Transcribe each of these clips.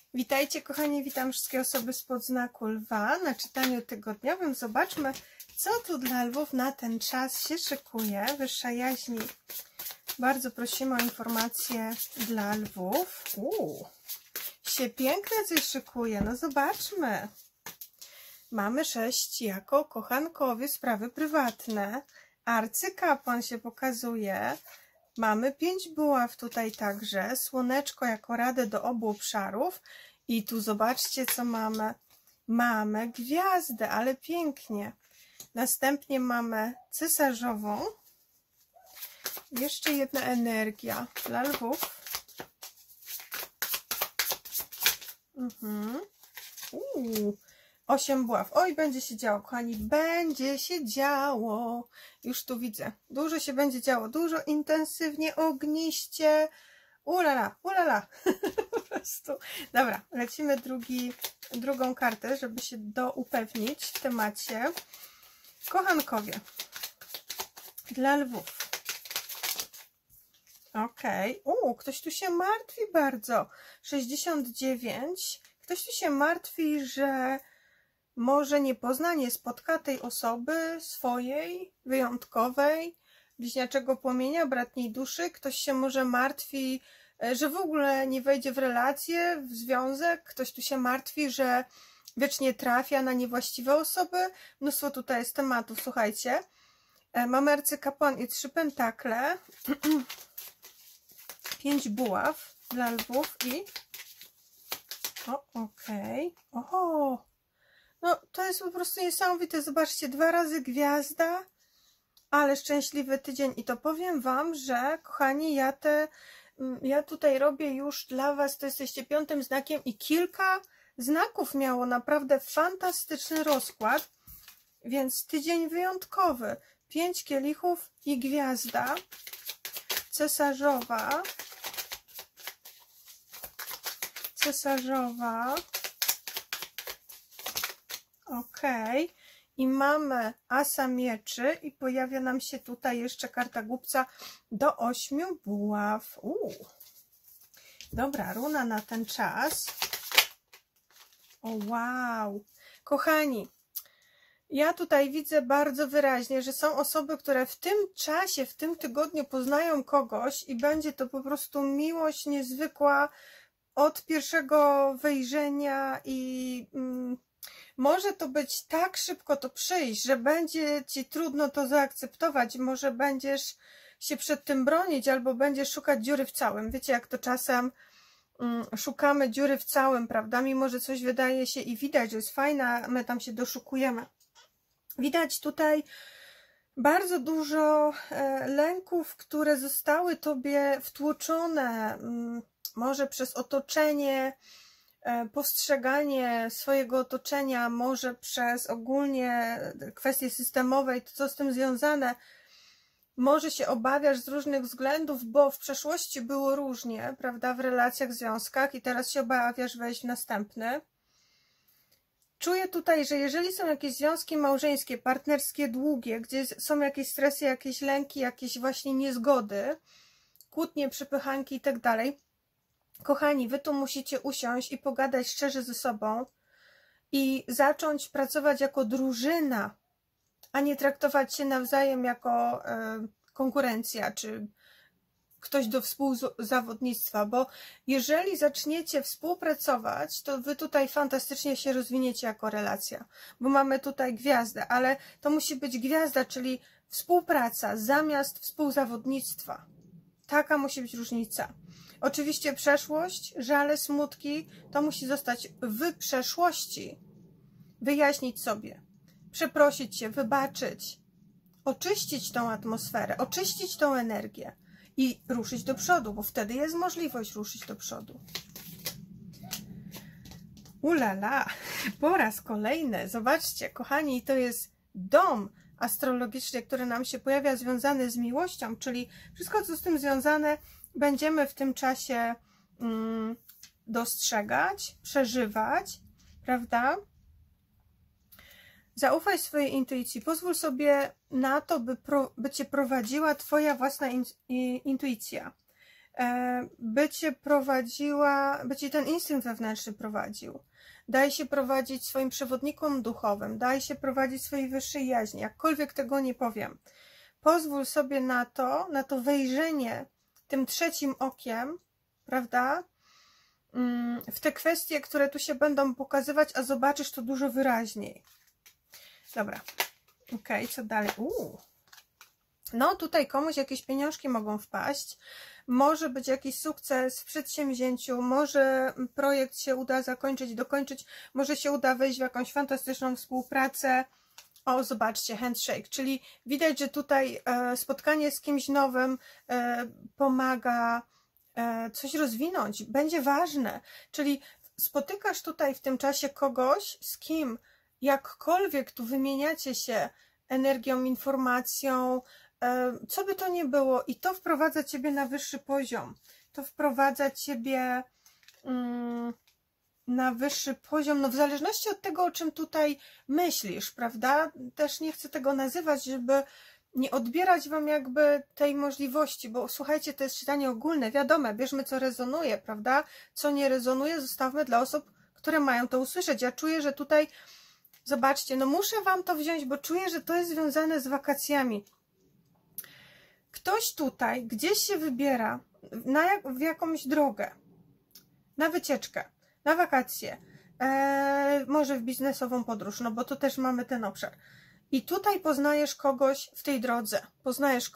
Witajcie kochani, witam wszystkie osoby spod znaku lwa na czytaniu tygodniowym. Zobaczmy, co tu dla lwów na ten czas się szykuje. Wyższa jaźni, bardzo prosimy o informacje dla lwów. Się piękne coś szykuje, no zobaczmy. Mamy 6 jako kochankowie, sprawy prywatne. Arcykapłan się pokazuje. Mamy 5 buław tutaj także, słoneczko jako radę do obu obszarów i tu zobaczcie, co mamy. Mamy gwiazdę, ale pięknie. Następnie mamy cesarzową. Jeszcze jedna energia dla lwów. 8 buław. Oj, będzie się działo, kochani, będzie się działo. Już tu widzę. Dużo się będzie działo, dużo, intensywnie, ogniście. Ulala, ulala. Po prostu. Dobra, lecimy drugą kartę, żeby się doupewnić w temacie. Kochankowie. Dla lwów. Okej. Ktoś tu się martwi bardzo. 69. Ktoś tu się martwi, że może nie pozna, nie spotka tej osoby swojej, wyjątkowej, bliźniaczego płomienia, bratniej duszy. Ktoś się może martwi, że w ogóle nie wejdzie w relację, w związek. Ktoś tu się martwi, że wiecznie trafia na niewłaściwe osoby. Mnóstwo tutaj jest tematów, słuchajcie. Mamy arcykapłan i 3 pentakle. 5 buław dla lwów i... okej. Oho! No, to jest po prostu niesamowite. Zobaczcie, 2 razy gwiazda, ale szczęśliwy tydzień. I to powiem Wam, że kochani, ja tutaj robię już dla Was, to jesteście 5. znakiem i kilka znaków miało naprawdę fantastyczny rozkład, więc tydzień wyjątkowy. 5 kielichów i gwiazda cesarzowa. Okej. I mamy asa mieczy i pojawia nam się tutaj jeszcze karta głupca do 8 buław. Dobra, runa na ten czas. O wow! Kochani, ja tutaj widzę bardzo wyraźnie, że są osoby, które w tym czasie, w tym tygodniu poznają kogoś i będzie to po prostu miłość niezwykła od pierwszego wejrzenia i... może to być tak szybko to przyjść, że będzie Ci trudno to zaakceptować, może będziesz się przed tym bronić, albo będziesz szukać dziury w całym. Wiecie, jak to czasem szukamy dziury w całym, prawda? Mimo że coś wydaje się i widać, że jest fajna, my tam się doszukujemy. Widać tutaj bardzo dużo lęków, które zostały Tobie wtłoczone, może przez otoczenie, postrzeganie swojego otoczenia, może przez ogólnie kwestie systemowe i to, co z tym związane. Może się obawiasz z różnych względów, bo w przeszłości było różnie, prawda, w relacjach, związkach i teraz się obawiasz wejść w następny. Czuję tutaj, że jeżeli są jakieś związki małżeńskie, partnerskie, długie, gdzie są jakieś stresy, jakieś lęki, jakieś właśnie niezgody, kłótnie, przepychanki i tak dalej, kochani, Wy tu musicie usiąść i pogadać szczerze ze sobą i zacząć pracować jako drużyna, a nie traktować się nawzajem jako konkurencja, czy ktoś do współzawodnictwa, bo jeżeli zaczniecie współpracować, to Wy tutaj fantastycznie się rozwiniecie jako relacja, bo mamy tutaj gwiazdę, ale to musi być gwiazda, czyli współpraca zamiast współzawodnictwa. Taka musi być różnica. Oczywiście przeszłość, żale, smutki, to musi zostać w przeszłości. Wyjaśnić sobie, przeprosić się, wybaczyć, oczyścić tą atmosferę, oczyścić tą energię i ruszyć do przodu, bo wtedy jest możliwość ruszyć do przodu. Ulala, po raz kolejny, zobaczcie, kochani, to jest dom astrologiczny, który nam się pojawia, związany z miłością, czyli wszystko, co z tym związane, będziemy w tym czasie dostrzegać, przeżywać, prawda? Zaufaj swojej intuicji, pozwól sobie na to, by Cię prowadziła Twoja własna intuicja. by cię prowadziła, by cię ten instynkt wewnętrzny prowadził. Daj się prowadzić swoim przewodnikom duchowym, daj się prowadzić swojej wyższej jaźni, jakkolwiek tego nie powiem. Pozwól sobie na to wejrzenie tym trzecim okiem, prawda, w te kwestie, które tu się będą pokazywać, a zobaczysz to dużo wyraźniej. Dobra, okej, co dalej? No tutaj komuś jakieś pieniążki mogą wpaść, może być jakiś sukces w przedsięwzięciu, może projekt się uda zakończyć, dokończyć, może się uda wejść w jakąś fantastyczną współpracę. O, zobaczcie, handshake, czyli widać, że tutaj spotkanie z kimś nowym pomaga coś rozwinąć, będzie ważne, czyli spotykasz tutaj w tym czasie kogoś, z kim jakkolwiek tu wymieniacie się energią, informacją, co by to nie było, i to wprowadza ciebie na wyższy poziom, to wprowadza ciebie na wyższy poziom, no w zależności od tego, o czym tutaj myślisz, prawda? Też nie chcę tego nazywać, żeby nie odbierać wam jakby tej możliwości, bo słuchajcie, to jest czytanie ogólne, wiadome, bierzmy co rezonuje, prawda? Co nie rezonuje, zostawmy dla osób, które mają to usłyszeć. Ja czuję, że tutaj, zobaczcie, no muszę wam to wziąć, bo czuję, że to jest związane z wakacjami. Ktoś tutaj gdzieś się wybiera w jakąś drogę, na wycieczkę, na wakacje, może w biznesową podróż, no bo tu też mamy ten obszar. I tutaj poznajesz kogoś w tej drodze, poznajesz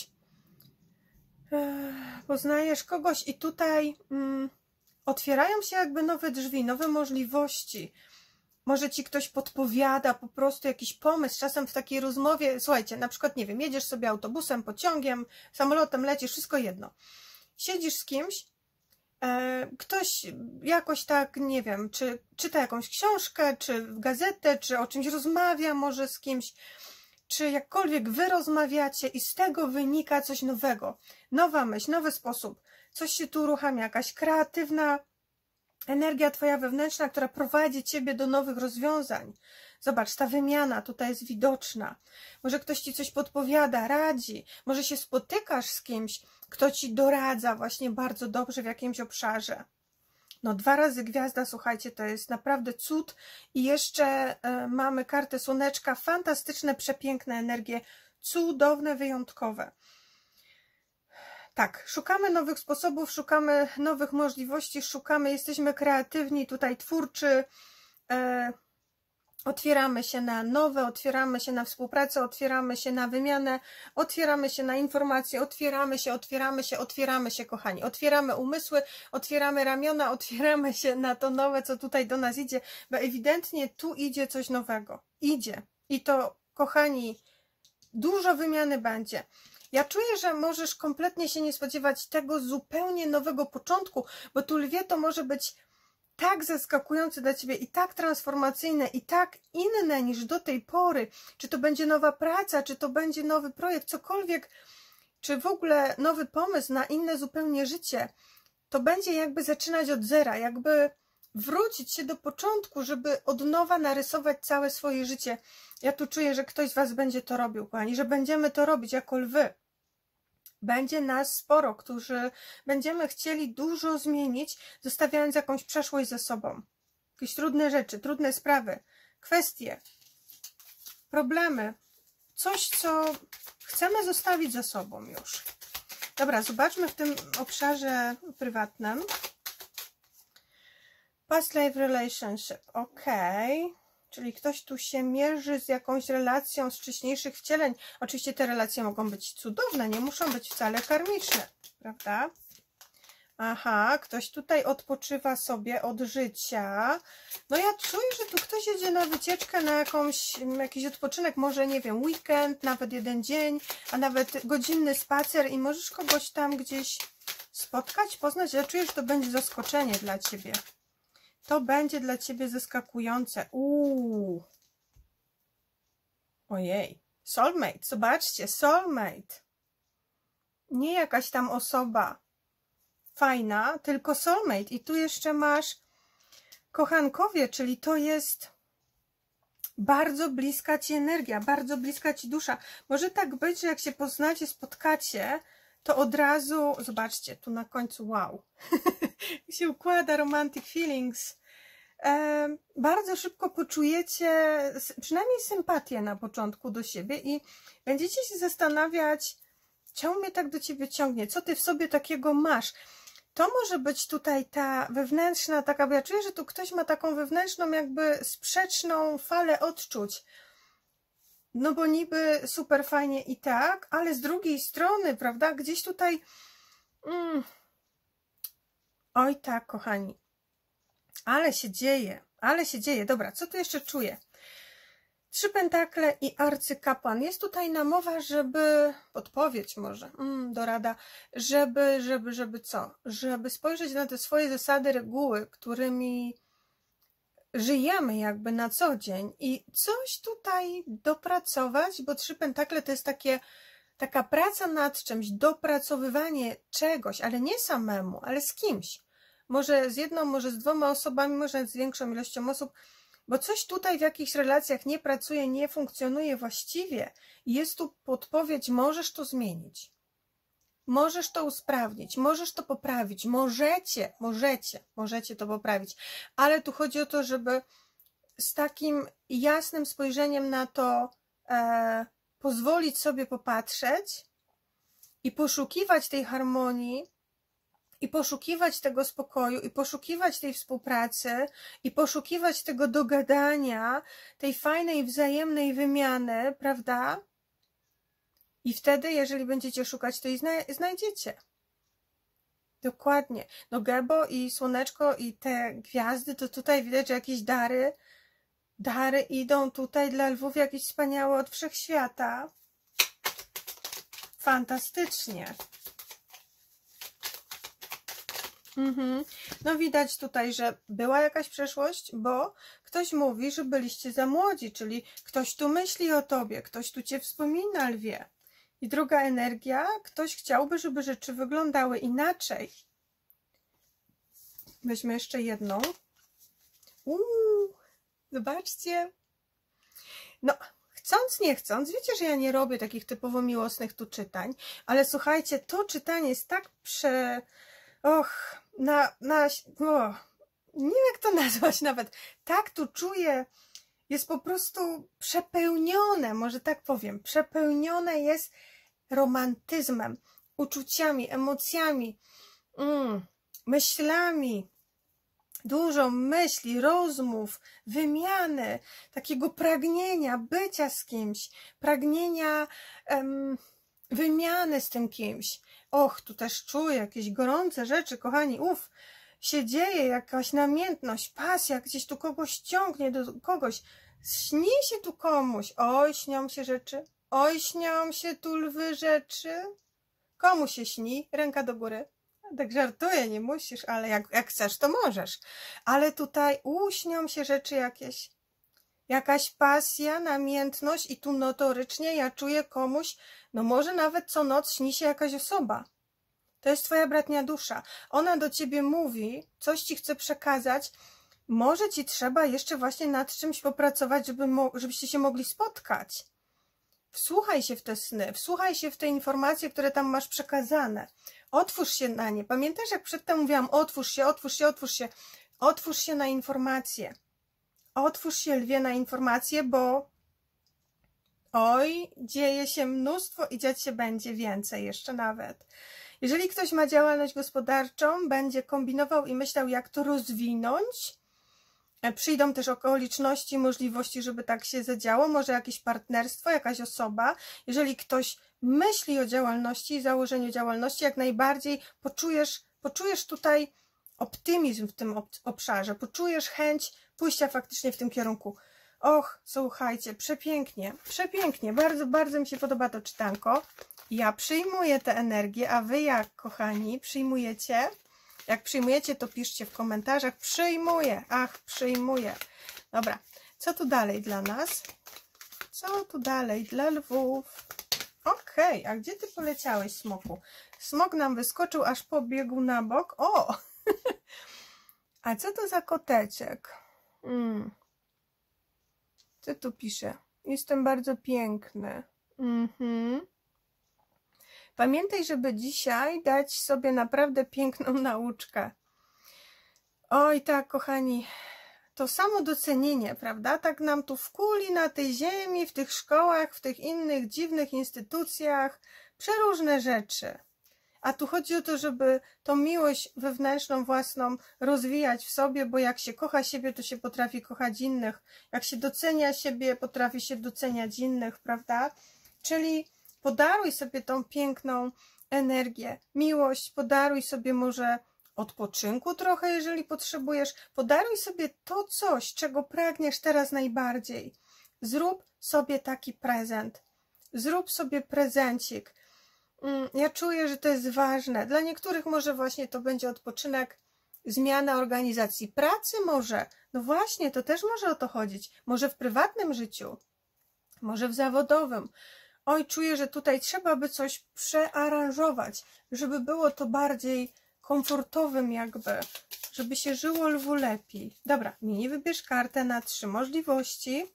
kogoś i tutaj otwierają się jakby nowe drzwi, nowe możliwości. Może ci ktoś podpowiada po prostu jakiś pomysł, czasem w takiej rozmowie, słuchajcie, na przykład, nie wiem, jedziesz sobie autobusem, pociągiem, samolotem, lecisz, wszystko jedno. Siedzisz z kimś, ktoś jakoś tak, nie wiem, czy czyta jakąś książkę, czy gazetę, czy o czymś rozmawia może z kimś, czy jakkolwiek wy rozmawiacie i z tego wynika coś nowego. Nowa myśl, nowy sposób, coś się tu uruchamia, jakaś kreatywna energia twoja wewnętrzna, która prowadzi ciebie do nowych rozwiązań. Zobacz, ta wymiana tutaj jest widoczna. Może ktoś ci coś podpowiada, radzi. Może się spotykasz z kimś, kto ci doradza właśnie bardzo dobrze w jakimś obszarze. No 2 razy gwiazda, słuchajcie, to jest naprawdę cud. I jeszcze mamy kartę słoneczka, fantastyczne, przepiękne energie, cudowne, wyjątkowe. Tak, szukamy nowych sposobów, szukamy nowych możliwości, jesteśmy kreatywni, tutaj twórczy, otwieramy się na nowe, otwieramy się na współpracę, otwieramy się na wymianę, otwieramy się na informacje, otwieramy się, kochani. Otwieramy umysły, otwieramy ramiona, otwieramy się na to nowe, co tutaj do nas idzie, bo ewidentnie tu idzie coś nowego. Idzie. I to, kochani, dużo wymiany będzie. Ja czuję, że możesz kompletnie się nie spodziewać tego zupełnie nowego początku, bo tu, lwie, to może być tak zaskakujące dla ciebie i tak transformacyjne i tak inne niż do tej pory. Czy to będzie nowa praca, czy to będzie nowy projekt, cokolwiek, czy w ogóle nowy pomysł na inne zupełnie życie. To będzie jakby zaczynać od zera, jakby wrócić się do początku, żeby od nowa narysować całe swoje życie. Ja tu czuję, że ktoś z was będzie to robił, kochani, że będziemy to robić jako lwy. Będzie nas sporo, którzy będziemy chcieli dużo zmienić, zostawiając jakąś przeszłość za sobą. Jakieś trudne rzeczy, trudne sprawy, kwestie, problemy. Coś, co chcemy zostawić za sobą już. Dobra, zobaczmy w tym obszarze prywatnym. Past life relationship. Ok. Czyli ktoś tu się mierzy z jakąś relacją z wcześniejszych wcieleń. Oczywiście te relacje mogą być cudowne, nie muszą być wcale karmiczne, prawda? Aha, ktoś tutaj odpoczywa sobie od życia. No ja czuję, że tu ktoś jedzie na wycieczkę, na jakiś odpoczynek, może nie wiem, weekend, nawet 1 dzień, a nawet godzinny spacer i możesz kogoś tam gdzieś spotkać, poznać. Ja czuję, że to będzie zaskoczenie dla ciebie. To będzie dla ciebie zaskakujące. Ojej. Soulmate. Zobaczcie, soulmate. Nie jakaś tam osoba fajna, tylko soulmate. I tu jeszcze masz kochankowie, czyli to jest bardzo bliska ci energia, bardzo bliska ci dusza. Może tak być, że jak się poznacie, spotkacie, to od razu, zobaczcie, tu na końcu, wow, się układa romantic feelings. Bardzo szybko poczujecie przynajmniej sympatię na początku do siebie i będziecie się zastanawiać, czemu mnie tak do ciebie ciągnie, co ty w sobie takiego masz. To może być tutaj ta wewnętrzna taka, bo ja czuję, że tu ktoś ma taką wewnętrzną jakby sprzeczną falę odczuć. No bo niby super fajnie i tak, ale z drugiej strony, prawda, gdzieś tutaj... Oj tak, kochani. Ale się dzieje, ale się dzieje. Dobra, co tu jeszcze czuję? 3 pentakle i arcykapłan. Jest tutaj namowa, żeby, podpowiedź może, dorada, żeby co? Żeby spojrzeć na te swoje zasady, reguły, którymi żyjemy jakby na co dzień i coś tutaj dopracować, bo 3 pentakle to jest taka praca nad czymś, dopracowywanie czegoś, ale nie samemu, ale z kimś. Może z jedną, może z 2 osobami, może z większą ilością osób, bo coś tutaj w jakichś relacjach nie pracuje, nie funkcjonuje właściwie i jest tu podpowiedź, możesz to zmienić, możesz to usprawnić, możesz to poprawić, możecie to poprawić, ale tu chodzi o to, żeby z takim jasnym spojrzeniem na to pozwolić sobie popatrzeć i poszukiwać tej harmonii, i poszukiwać tego spokoju, i poszukiwać tej współpracy, i poszukiwać tego dogadania, tej fajnej, wzajemnej wymiany, prawda? I wtedy, jeżeli będziecie szukać, to i znajdziecie. Dokładnie. No Gebo i Słoneczko i te gwiazdy, to tutaj widać, że jakieś dary idą tutaj dla lwów, jakieś wspaniałe od wszechświata. Fantastycznie. No widać tutaj, że była jakaś przeszłość, bo ktoś mówi, że byliście za młodzi, czyli ktoś tu myśli o tobie, ktoś tu cię wspomina, lwie. I druga energia, ktoś chciałby, żeby rzeczy wyglądały inaczej. Weźmy jeszcze jedną. Zobaczcie. No, chcąc, nie chcąc, wiecie, że ja nie robię takich typowo miłosnych tu czytań, ale słuchajcie, to czytanie jest tak nie wiem jak to nazwać nawet, tak tu czuję, jest po prostu przepełnione, może tak powiem, przepełnione jest romantyzmem, uczuciami, emocjami, myślami, dużo myśli, rozmów, wymiany, takiego pragnienia bycia z kimś, pragnienia wymiany z tym kimś. Och, tu też czuję jakieś gorące rzeczy, kochani, się dzieje jakaś namiętność, pasja, gdzieś tu kogoś ciągnie do kogoś, śni się tu komuś, oj, śnią się rzeczy, oj, śnią się tu lwy rzeczy. Komu się śni? Ręka do góry. Tak żartuję, nie musisz, ale jak chcesz, to możesz. Ale tutaj śnią się rzeczy jakieś. Jakaś pasja, namiętność i tu notorycznie ja czuję komuś, no może nawet co noc śni się jakaś osoba. To jest twoja bratnia dusza. Ona do ciebie mówi, coś ci chce przekazać. Może ci trzeba jeszcze właśnie nad czymś popracować, żebyście się mogli spotkać. Wsłuchaj się w te sny, wsłuchaj się w te informacje, które tam masz przekazane. Otwórz się na nie. Pamiętasz, jak przedtem mówiłam, otwórz się, otwórz się, otwórz się. Otwórz się na informacje. Otwórz się, lwie, na informacje, bo oj, dzieje się mnóstwo i dziać się będzie więcej jeszcze nawet. Jeżeli ktoś ma działalność gospodarczą, będzie kombinował i myślał, jak to rozwinąć. Przyjdą też okoliczności, możliwości, żeby tak się zadziało. Może jakieś partnerstwo, jakaś osoba. Jeżeli ktoś myśli o działalności i założeniu działalności, jak najbardziej poczujesz tutaj optymizm w tym obszarze. Poczujesz chęć pójścia faktycznie w tym kierunku. Och, słuchajcie, przepięknie, przepięknie. Bardzo, bardzo mi się podoba to czytanko. Ja przyjmuję tę energię, a wy jak, kochani, przyjmujecie? Jak przyjmujecie, to piszcie w komentarzach. Przyjmuję, ach, przyjmuję. Dobra, co tu dalej dla nas? Co tu dalej dla lwów? Okej, a gdzie ty poleciałeś, smoku? Smok nam wyskoczył, aż pobiegł na bok. O! A co to za koteczek? Co tu pisze? Jestem bardzo piękny. Pamiętaj, żeby dzisiaj dać sobie naprawdę piękną nauczkę. Oj tak, kochani, to samo docenienie, prawda? Tak nam tu w kuli, na tej ziemi, w tych szkołach, w tych innych dziwnych instytucjach, przeróżne rzeczy. A tu chodzi o to, żeby tą miłość wewnętrzną, własną rozwijać w sobie, bo jak się kocha siebie, to się potrafi kochać innych. Jak się docenia siebie, potrafi się doceniać innych, prawda? Czyli podaruj sobie tą piękną energię, miłość, podaruj sobie może odpoczynku trochę, jeżeli potrzebujesz. Podaruj sobie to coś, czego pragniesz teraz najbardziej. Zrób sobie taki prezent. Zrób sobie prezencik. Ja czuję, że to jest ważne. Dla niektórych może właśnie to będzie odpoczynek, zmiana organizacji pracy może. No właśnie, to też może o to chodzić. Może w prywatnym życiu, może w zawodowym. Oj, czuję, że tutaj trzeba by coś przearanżować, żeby było to bardziej komfortowym jakby, żeby się żyło lwu lepiej. Dobra, mini wybierz kartę na 3 możliwości.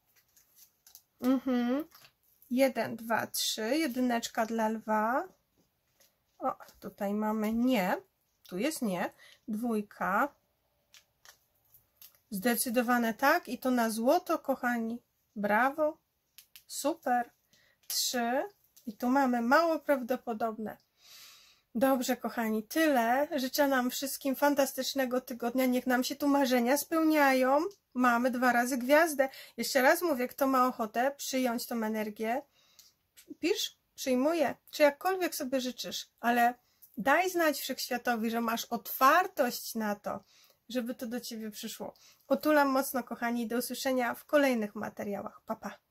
1, 2, 3, jedyneczka dla lwa. O, tutaj mamy nie, tu jest nie. 2. Zdecydowane tak i to na złoto, kochani. Brawo, super. 3 i tu mamy mało prawdopodobne. Dobrze, kochani, tyle. Życzę nam wszystkim fantastycznego tygodnia. Niech nam się tu marzenia spełniają. Mamy 2 razy gwiazdę. Jeszcze raz mówię, kto ma ochotę przyjąć tą energię, pisz, przyjmuję, czy jakkolwiek sobie życzysz, ale daj znać wszechświatowi, że masz otwartość na to, żeby to do ciebie przyszło. Otulam mocno, kochani, do usłyszenia w kolejnych materiałach. Pa, pa.